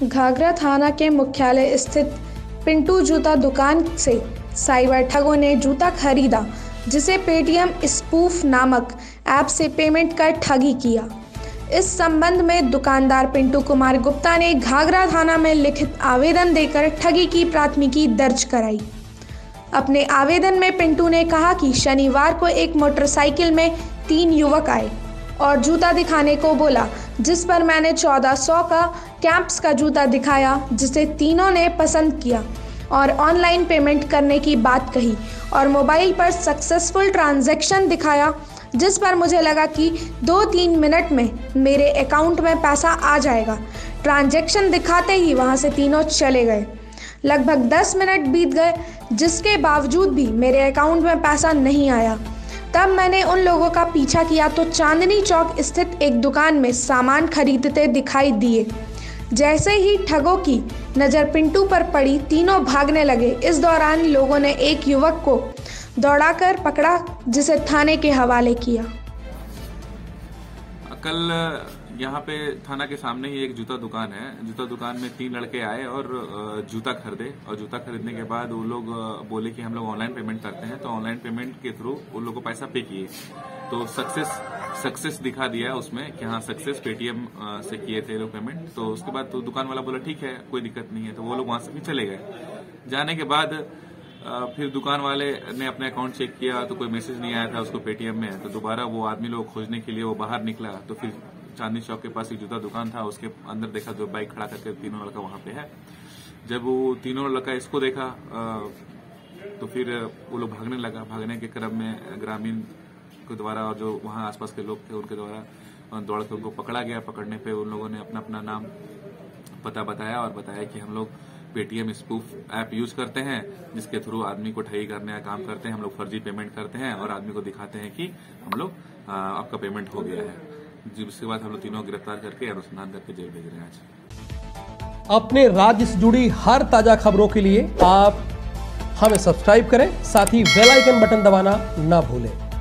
घाघरा थाना के मुख्यालय स्थित पिंटू जूता दुकान से साइबर ठगों ने जूता खरीदा, जिसे पेटीएम स्पूफ नामक ऐप से पेमेंट कर ठगी किया। इस संबंध में दुकानदार पिंटू कुमार गुप्ता ने घाघरा थाना में लिखित आवेदन देकर ठगी की प्राथमिकी दर्ज कराई। अपने आवेदन में पिंटू ने कहा कि शनिवार को एक मोटरसाइकिल में 3 युवक आए और जूता दिखाने को बोला, जिस पर मैंने 1400 का कैंप्स का जूता दिखाया, जिसे तीनों ने पसंद किया और ऑनलाइन पेमेंट करने की बात कही और मोबाइल पर सक्सेसफुल ट्रांजैक्शन दिखाया, जिस पर मुझे लगा कि 2-3 मिनट में मेरे अकाउंट में पैसा आ जाएगा। ट्रांजैक्शन दिखाते ही वहां से तीनों चले गए। लगभग 10 मिनट बीत गए, जिसके बावजूद भी मेरे अकाउंट में पैसा नहीं आया। तब मैंने उन लोगों का पीछा किया तो चांदनी चौक स्थित एक दुकान में सामान खरीदते दिखाई दिए। जैसे ही ठगों की नज़र पिंटू पर पड़ी, तीनों भागने लगे। इस दौरान लोगों ने एक युवक को दौड़ाकर पकड़ा, जिसे थाने के हवाले किया। कल यहाँ पे थाना के सामने ही एक जूता दुकान है। जूता दुकान में 3 लड़के आए और जूता खरीदे और जूता खरीदने के बाद वो लोग बोले कि हम लोग ऑनलाइन पेमेंट करते हैं, तो ऑनलाइन पेमेंट के थ्रू उन लोगों को पैसा पे किए तो सक्सेस दिखा दिया उसमें कि हाँ सक्सेस पेटीएम से किए थे लोग पेमेंट। तो उसके बाद तो दुकान वाला बोला ठीक है, कोई दिक्कत नहीं है, तो वो लोग वहां से भी चले गए। जाने के बाद फिर दुकान वाले ने अपने अकाउंट चेक किया तो कोई मैसेज नहीं आया था उसको पेटीएम में। तो दोबारा वो आदमी लोग खोजने के लिए वो बाहर निकला, तो फिर चांदनी चौक के पास एक जूता दुकान था, उसके अंदर देखा जो बाइक खड़ा करके तीनों लड़का वहां पे है। जब वो तीनों लड़का इसको देखा तो फिर वो लोग भागने लगा। भागने के क्रम में ग्रामीण के द्वारा और जो वहां आसपास के लोग थे उनके द्वारा दौड़ के उनको पकड़ा गया। पकड़ने पे उन लोगों ने अपना अपना नाम पता बताया और बताया कि हम लोग पेटीएम स्पूफ ऐप यूज करते हैं, जिसके थ्रू आदमी को ठगी करने का काम करते हैं। हम लोग फर्जी पेमेंट करते हैं और आदमी को दिखाते हैं कि हम लोग आपका पेमेंट हो गया है। जिसके बाद हम लोग तीनों गिरफ्तार करके अनुसंधान करके जेल भेज रहे हैं आज। अपने राज्य से जुड़ी हर ताजा खबरों के लिए आप हमें सब्सक्राइब करें, साथ ही बेल आइकन बटन दबाना ना भूलें।